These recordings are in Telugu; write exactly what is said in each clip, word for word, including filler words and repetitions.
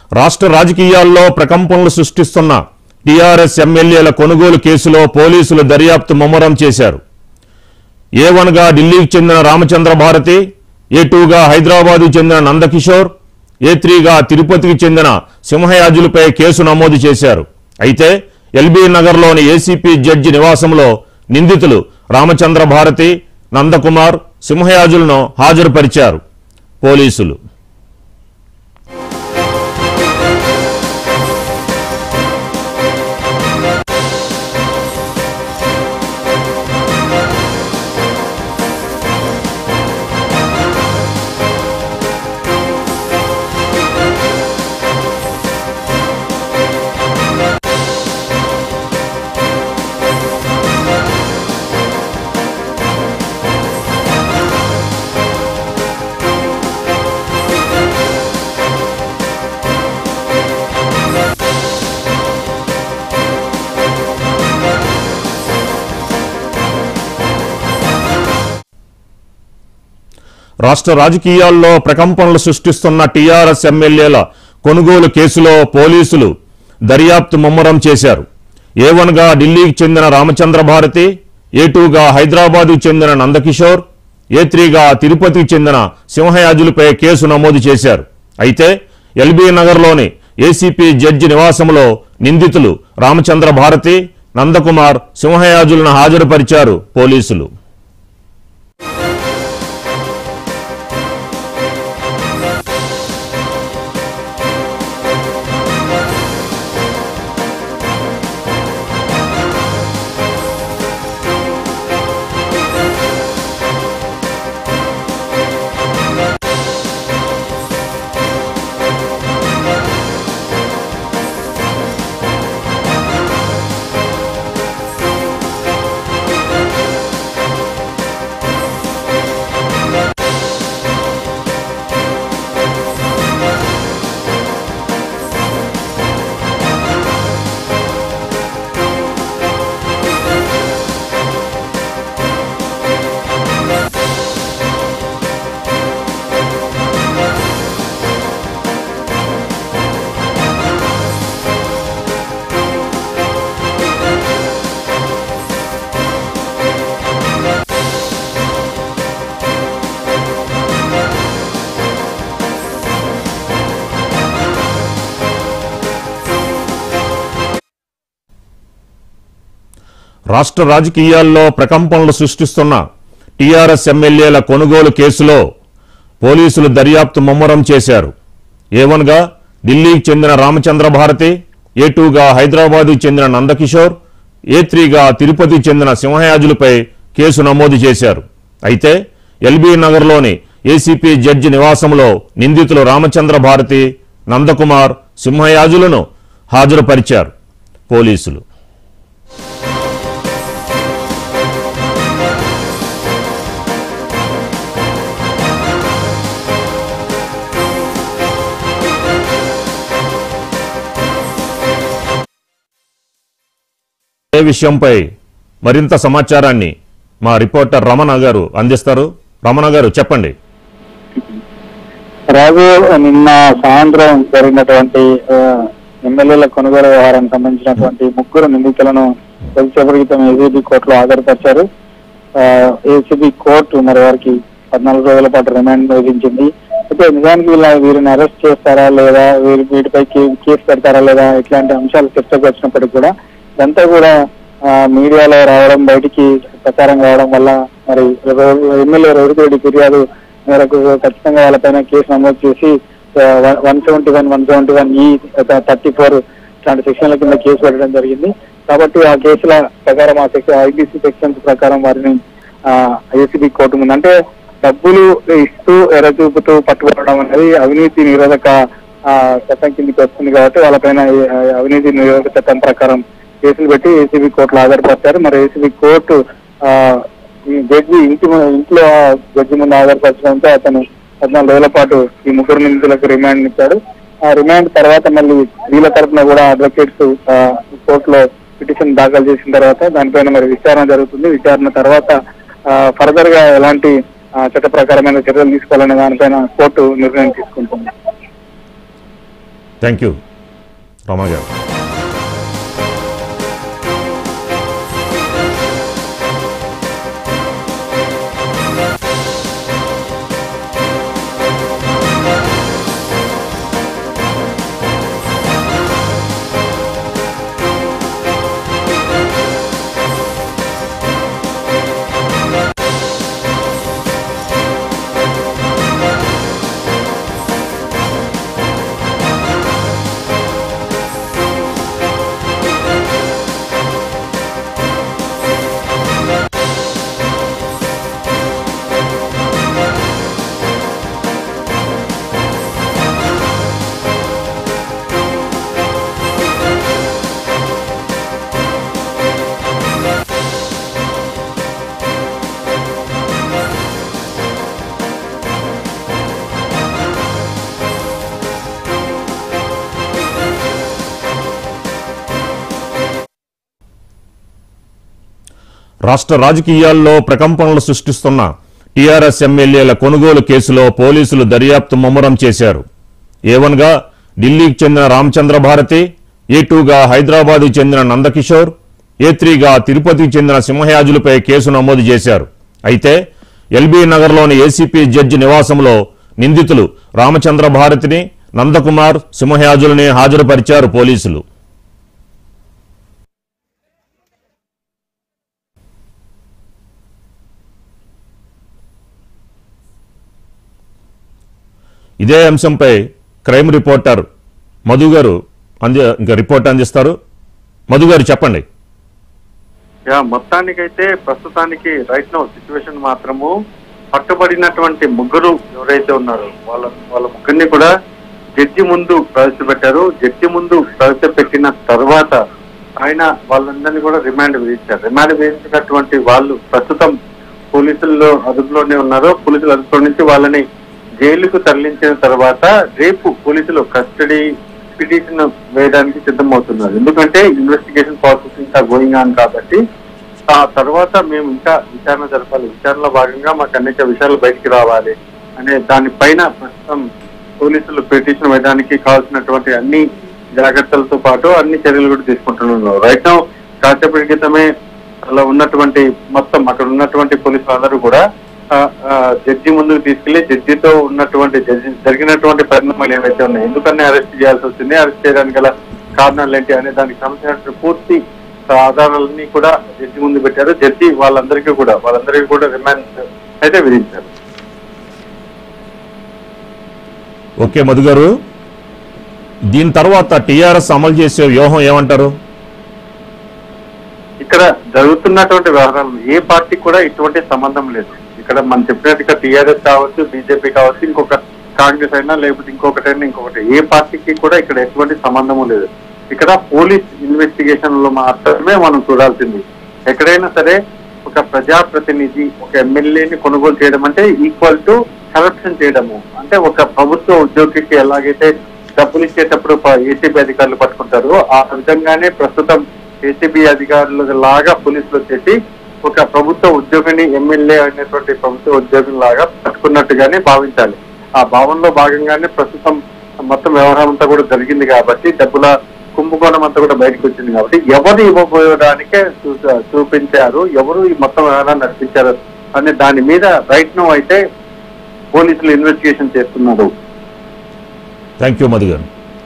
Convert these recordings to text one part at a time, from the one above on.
రాష్ట్ర రాజకీయాల్లో ప్రకంపనలు సృష్టిస్తున్న టీఆర్ఎస్ ఎమ్మెల్యేల కొనుగోలు కేసులో పోలీసులు దర్యాప్తు ముమ్మరం చేశారు. ఏ వన్ గా ఢిల్లీకి చెందిన రామచంద్ర భారతి, ఏ టూ గా హైదరాబాద్కు చెందిన నందకిషోర్, ఏ త్రీ గా తిరుపతికి చెందిన సింహయాజులపై కేసు నమోదు చేశారు. అయితే ఎల్బీ నగర్లోని ఏసీపీ జడ్జి నివాసంలో నిందితులు రామచంద్ర భారతి, నందకుమార్, సింహయాజులను హాజరుపరిచారు పోలీసులు. రాష్ట్ర రాజకీయాల్లో ప్రకంపనలు సృష్టిస్తున్న టీఆర్ఎస్ ఎమ్మెల్యేల కొనుగోలు కేసులో పోలీసులు దర్యాప్తు ముమ్మరం చేశారు. ఏ వన్ గా ఢిల్లీకి చెందిన రామచంద్ర భారతి, ఏ టూ గా హైదరాబాద్కు చెందిన నందకిషోర్, ఏ త్రీ గా తిరుపతికి చెందిన సింహయాజులపై కేసు నమోదు చేశారు. అయితే ఎల్బీ నగర్లోని ఏసీపీ జడ్జి నివాసంలో నిందితులు రామచంద్ర భారతి, నందకుమార్, సింహయాజులను హాజరుపరిచారు పోలీసులు. రాష్ట్ర రాజకీయాల్లో ప్రకంపనలు సృష్టిస్తున్న టీఆర్ఎస్ ఎమ్మెల్యేల కొనుగోలు కేసులో పోలీసులు దర్యాప్తు ముమ్మరం చేశారు. ఏ వన్ గా ఢిల్లీకి చెందిన రామచంద్ర భారతి, ఏ టూ గా హైదరాబాద్కు చెందిన నందకిషోర్, ఏ త్రీ గా తిరుపతికి చెందిన సింహయాజులపై కేసు నమోదు చేశారు. అయితే ఎల్బీ నగర్లోని ఏసీపీ జడ్జి నివాసంలో నిందితులు రామచంద్ర భారతి, నందకుమార్, సింహయాజులను హాజరుపరిచారు పోలీసులు. ఈ విషయంపై మరింత సమాచారాన్ని మా రిపోర్టర్ రమణ గారు అందిస్తారు. రమణ గారు చెప్పండి. రాజు, నిన్న సాయంత్రం జరిగినటువంటి ఎమ్మెల్యేల కొనుగోలు వ్యవహారానికి సంబంధించినటువంటి ముగ్గురు నిందితులను కొద్దిసేపటి క్రితం ఏసీబీ కోర్టులో హాజరుపరిచారు. ఏసీబీ కోర్టు మరి వారికి పద్నాలుగు రోజుల పాటు రిమాండ్ విధించింది. అయితే నిజానికి వీళ్ళ వీరిని అరెస్ట్ చేస్తారా లేదా, వీరి వీటిపై కేసు పెడతారా లేదా, ఇట్లాంటి అంశాలు చర్చకు వచ్చినప్పటికీ కూడా ఇదంతా కూడా మీడియాలో రావడం, బయటికి ప్రచారం కావడం వల్ల మరి ఎమ్మెల్యే రవిరెడ్డి ఫిర్యాదు మేరకు ఖచ్చితంగా వాళ్ళపైన కేసు నమోదు చేసి one seventy one one seventy one ఈ థర్టీ ఫోర్ ఇట్లాంటి సెక్షన్ల కింద కేసు పెట్టడం జరిగింది. కాబట్టి ఆ కేసుల ప్రకారం, ఆ సెక్షన్ ఐబీసీ సెక్షన్స్ ప్రకారం వారిని ఏసీబీ కోర్టు ముందు, అంటే డబ్బులు ఇస్తూ ఎర్రచూపుతూ పట్టుకోవడం అనేది అవినీతి నిరోధక చట్టం కిందకి వస్తుంది. కాబట్టి వాళ్ళపైన అవినీతి నిరోధక చట్టం ప్రకారం కేసులు పెట్టి ఏసీబీ కోర్టులో హాజరుపరిచారు. మరి ఏసీబీ కోర్టు జడ్జి ఇంటి ఇంట్లో జడ్జి ముందు హాజరుపరచడంతో అతను పద్నాలుగు రోజుల పాటు ఈ ముగ్గురు నిందితులకు రిమాండ్ ఇచ్చాడు. ఆ రిమాండ్ తర్వాత మళ్ళీ వీళ్ళ తరఫున కూడా అడ్వకేట్స్ కోర్టులో పిటిషన్ దాఖలు చేసిన తర్వాత దానిపైన మరి విచారణ జరుగుతుంది. విచారణ తర్వాత ఫర్దర్ గా ఎలాంటి చట్ట ప్రకారమైన చర్యలు తీసుకోవాలనే దానిపైన కోర్టు నిర్ణయం తీసుకుంటుంది. థ్యాంక్ యూ రమణ గారు. రాష్ట్ర రాజకీయాల్లో ప్రకంపనలు సృష్టిస్తున్న టీఆర్ఎస్ ఎమ్మెల్యేల కొనుగోలు కేసులో పోలీసులు దర్యాప్తు ముమ్మరం చేశారు. ఏ వన్ గా ఢిల్లీకి చెందిన రామచంద్ర భారతి, ఏ టూ గా హైదరాబాద్కు చెందిన నందకిషోర్, ఏ త్రీ గా తిరుపతికి చెందిన సింహయాజులపై కేసు నమోదు చేశారు. అయితే ఎల్బీ నగర్లోని ఏసీపీ జడ్జి నివాసంలో నిందితులు రామచంద్ర భారతిని, నందకుమార్, సింహయాజులని హాజరుపరిచారు పోలీసులు. ఇదే అంశంపై క్రైమ్ రిపోర్టర్ మధు గారు అంది ఇంకా రిపోర్ట్ అందిస్తారు. మధు గారు చెప్పండి. మొత్తానికైతే ప్రస్తుతానికి రైట్ నౌ సిచ్యువేషన్ మాత్రము పట్టుబడినటువంటి ముగ్గురు ఎవరైతే ఉన్నారో వాళ్ళ వాళ్ళ ముగ్గురిని కూడా జడ్జి ముందు ప్రవేశపెట్టారు. జడ్జి ముందు ప్రవేశపెట్టిన తర్వాత ఆయన వాళ్ళందరినీ కూడా రిమాండ్ విధించారు. రిమాండ్ విధించినటువంటి వాళ్ళు ప్రస్తుతం పోలీసుల్లో అదుపులోనే ఉన్నారు. పోలీసుల అదుపులో నుంచి వాళ్ళని జైలుకు తరలించిన తర్వాత రేపు పోలీసులు కస్టడీ పిటిషన్ వేయడానికి సిద్ధమవుతున్నారు. ఎందుకంటే ఇన్వెస్టిగేషన్ ప్రాసెస్ ఇంకా గోయింగ్ ఆన్ కాబట్టి ఆ తర్వాత మేము ఇంకా విచారణ జరపాలి, విచారణలో భాగంగా మాకు అనేక విషయాలు బయటికి రావాలి అనే దానిపైన ప్రస్తుతం పోలీసులు పిటిషన్ వేయడానికి కావాల్సినటువంటి అన్ని జాగ్రత్తలతో పాటు అన్ని చర్యలు కూడా తీసుకుంటున్నారు. రైట్ నౌ కాసేపటి క్రితమే అలా ఉన్నటువంటి మొత్తం అక్కడ ఉన్నటువంటి పోలీసులు అందరూ కూడా జడ్జి ముందుకు తీసుకెళ్లి జడ్జితో ఉన్నటువంటి జడ్జి జరిగినటువంటి పరిణామాలు ఏవైతే ఉన్నాయి, ఎందుకని అరెస్ట్ చేయాల్సి వచ్చింది, అరెస్ట్ చేయడానికి గల కారణాలు ఏంటి అనే దానికి సంబంధించిన పూర్తి ఆధారాలన్నీ కూడా జడ్జి ముందు పెట్టారు. జడ్జి వాళ్ళందరికీ కూడా వాళ్ళందరికీ కూడా రిమాండ్ అయితే విధించారు. ఓకే మధు గారు, దీని తర్వాత టీఆర్ఎస్ అమలు చేసే వ్యూహం ఏమంటారు? ఇక్కడ జరుగుతున్నటువంటి వ్యవహారాలు ఏ పార్టీకి కూడా ఇటువంటి సంబంధం లేదు. ఇక్కడ మనం చెప్పినట్టుగా టీఆర్ఎస్ కావచ్చు, బీజేపీ కావచ్చు, ఇంకొక కాంగ్రెస్ అయినా లేకపోతే ఇంకొకటైనా ఇంకొకటి, ఏ పార్టీకి కూడా ఇక్కడ ఎటువంటి సంబంధము లేదు. ఇక్కడ పోలీస్ ఇన్వెస్టిగేషన్ లో మాత్రమే మనం చూడాల్సింది. ఎక్కడైనా సరే ఒక ప్రజాప్రతినిధి ఒక ఎమ్మెల్యేని కొనుగోలు చేయడం అంటే ఈక్వల్ టు కరప్షన్ చేయడము. అంటే ఒక ప్రభుత్వ ఉద్యోగికి ఎలాగైతే డబ్బులు ఇచ్చేటప్పుడు ఏసీబీ అధికారులు పట్టుకుంటారు, ఆ విధంగానే ప్రస్తుతం ఏసీబీ అధికారుల లాగా పోలీసులు వచ్చేసి ఒక ప్రభుత్వ ఉద్యోగిని ఎమ్మెల్యే అనేటువంటి ప్రభుత్వ ఉద్యోగం లాగా పట్టుకున్నట్టుగానే భావించాలి. ఆ భావనలో భాగంగానే ప్రస్తుతం మొత్తం వ్యవహారం అంతా కూడా జరిగింది కాబట్టి, డబ్బుల కుంభకోణం అంతా కూడా బయటకు వచ్చింది కాబట్టి ఎవరు ఇవ్వబోయడానికే చూపించారు, ఎవరు ఈ మొత్తం వ్యవహారాన్ని నడిపించారు అనే దాని మీద రైట్ నౌ అయితే పోలీసులు ఇన్వెస్టిగేషన్ చేస్తున్నారు. థ్యాంక్ యూ మధు గారు.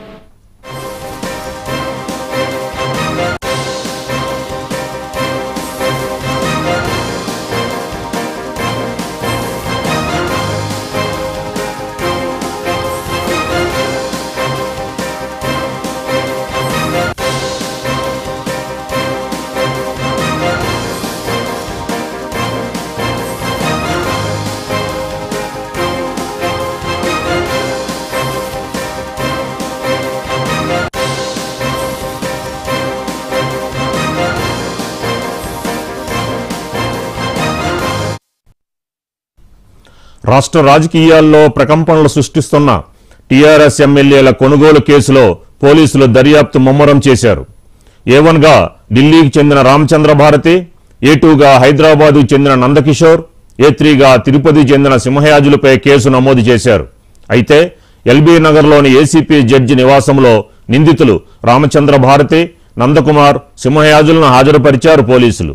రాష్ట్ర రాజకీయాల్లో ప్రకంపనలు సృష్టిస్తున్న టీఆర్ఎస్ ఎమ్మెల్యేల కొనుగోలు కేసులో పోలీసులు దర్యాప్తు ముమ్మరం చేశారు. ఏ వన్ గా ఢిల్లీకి చెందిన రామచంద్ర భారతి, ఏ టూ గా హైదరాబాద్కు చెందిన నందకిషోర్, ఏ త్రీ గా తిరుపతికి చెందిన సింహయాజులపై కేసు నమోదు చేశారు. అయితే ఎల్బీ నగర్లోని ఏసీపీ జడ్జి నివాసంలో నిందితులు రామచంద్ర భారతి, నందకుమార్, సింహయాజులను హాజరుపరిచారు పోలీసులు.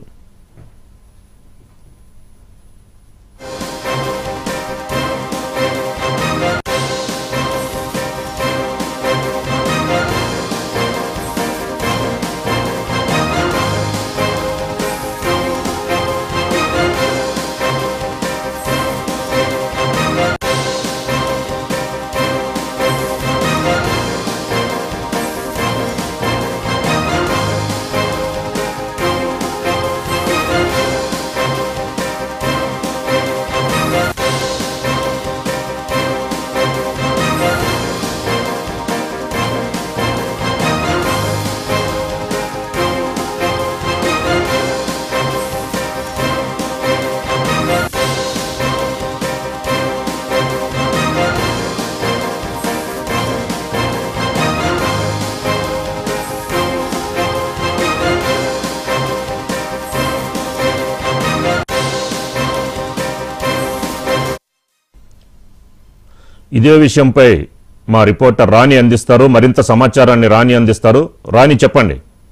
ఇదే విషయంపై మా రిపోర్టర్ రాణి అందిస్తారు. మరింత సమాచారాన్ని రాణి అందిస్తారు. రాణి చెప్పండి.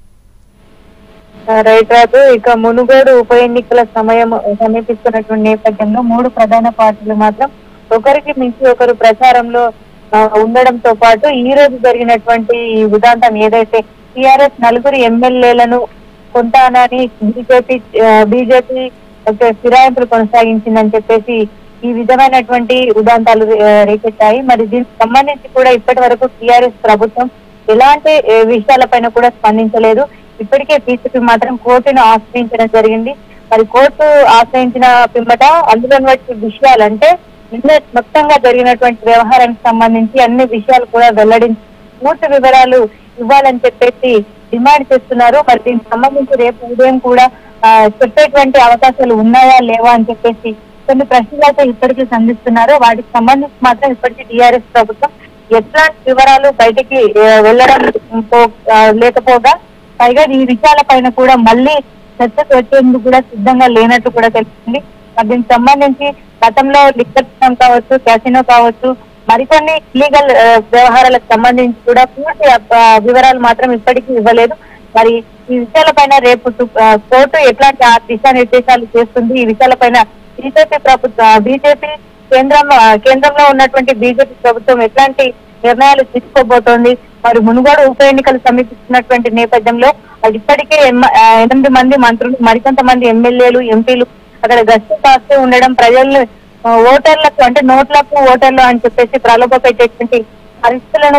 రైట్ రాజు, ఇక మునుగోడు ఉప ఎన్నికల సమయం సమీపిస్తున్నటువంటి నేపథ్యంలో మూడు ప్రధాన పార్టీలు మాత్రం ఒకరికి మించి ఒకరు ప్రచారంలో ఉండడంతో పాటు ఈ రోజు జరిగినటువంటి ఈ ఉదాంతం ఏదైతే టిఆర్ఎస్ నలుగురు ఎమ్మెల్యేలను కొంటానని బీజేపీ బీజేపీ ఫిరాయింపులు కొనసాగించిందని చెప్పేసి ఈ విధమైనటువంటి ఉదాంతాలు రేకెత్తాయి. మరి దీనికి సంబంధించి కూడా ఇప్పటి వరకు టిఆర్ఎస్ ప్రభుత్వం ఎలాంటి విషయాలపైన కూడా స్పందించలేదు. ఇప్పటికే బీజేపీ మాత్రం కోర్టును ఆశ్రయించడం జరిగింది. మరి కోర్టు ఆశ్రయించిన పిమ్మట అందులోని విషయాలంటే నిన్న మొత్తంగా జరిగినటువంటి వ్యవహారానికి సంబంధించి అన్ని విషయాలు కూడా వెల్లడించి పూర్తి వివరాలు ఇవ్వాలని చెప్పేసి డిమాండ్ చేస్తున్నారు. మరి దీనికి సంబంధించి రేపు ఉదయం కూడా చెప్పేటువంటి అవకాశాలు ఉన్నాయా లేవా అని చెప్పేసి కొన్ని ప్రశ్నలు అయితే ఇప్పటికీ సంధిస్తున్నారు. వాటికి సంబంధించి మాత్రం ఇప్పటికీ టీఆర్ఎస్ ప్రభుత్వం ఎట్లాంటి వివరాలు బయటికి వెళ్ళడం లేకపోగా పైగా ఈ విషయాల పైన కూడా మళ్ళీ చర్చకు వచ్చేందుకు కూడా సిద్ధంగా లేనట్టు కూడా తెలిసింది. దీనికి సంబంధించి గతంలో లిక్కర్ కావచ్చు, క్యాసినో కావచ్చు, మరికొన్ని ఇల్లీగల్ వ్యవహారాలకు సంబంధించి కూడా పూర్తి వివరాలు మాత్రం ఇప్పటికీ ఇవ్వలేదు. మరి ఈ విషయాలపైన రేపు కోర్టు ఎట్లాంటి దిశానిర్దేశాలు చేస్తుంది, ఈ విషయాలపైన బీజేపీ ప్రభుత్వం బీజేపీ కేంద్రం కేంద్రంలో ఉన్నటువంటి బీజేపీ ప్రభుత్వం ఎట్లాంటి నిర్ణయాలు తీసుకోబోతోంది. మరి మునుగోడు ఉప ఎన్నికలు సమీపిస్తున్నటువంటి నేపథ్యంలో ఇప్పటికే ఎనిమిది మంది మంత్రులు, మరికొంతమంది ఎమ్మెల్యేలు, ఎంపీలు అక్కడ గస్తు కాస్తూ ఉండడం ప్రజల్ని ఓటర్లకు అంటే నోట్లకు ఓటర్లు అని చెప్పేసి ప్రలోభ పెట్టేటువంటి పరిస్థితులను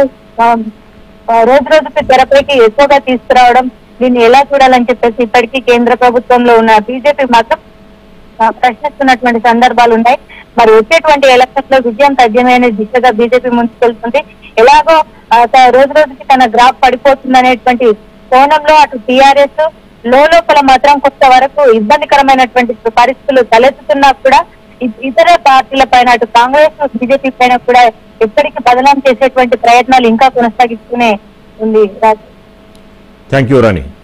రోజు రోజుకి తెరపైకి ఎక్కువగా తీసుకురావడం, దీన్ని ఎలా చూడాలని చెప్పేసి ఇప్పటికీ కేంద్ర ప్రభుత్వంలో ఉన్న బీజేపీ మాత్రం ప్రశ్నిస్తున్నటువంటి సందర్భాలు ఉన్నాయి. మరి వచ్చేటువంటి ఎలక్షన్ లో విజయం తథ్యమైన దిశగా బీజేపీ ముందుకెళ్తుంది. ఎలాగో రోజు రోజుకి తన గ్రాఫ్ పడిపోతుంది అనేటువంటి కోణంలో అటు టీఆర్ఎస్ లోపల మాత్రం కొంత వరకు ఇబ్బందికరమైనటువంటి పరిస్థితులు తలెత్తుతున్నా కూడా ఇతర పార్టీల పైన అటు కాంగ్రెస్ బీజేపీ పైన కూడా ఎప్పటికీ బదనాం చేసేటువంటి ప్రయత్నాలు ఇంకా కొనసాగిస్తూనే ఉంది. Thank you Rani.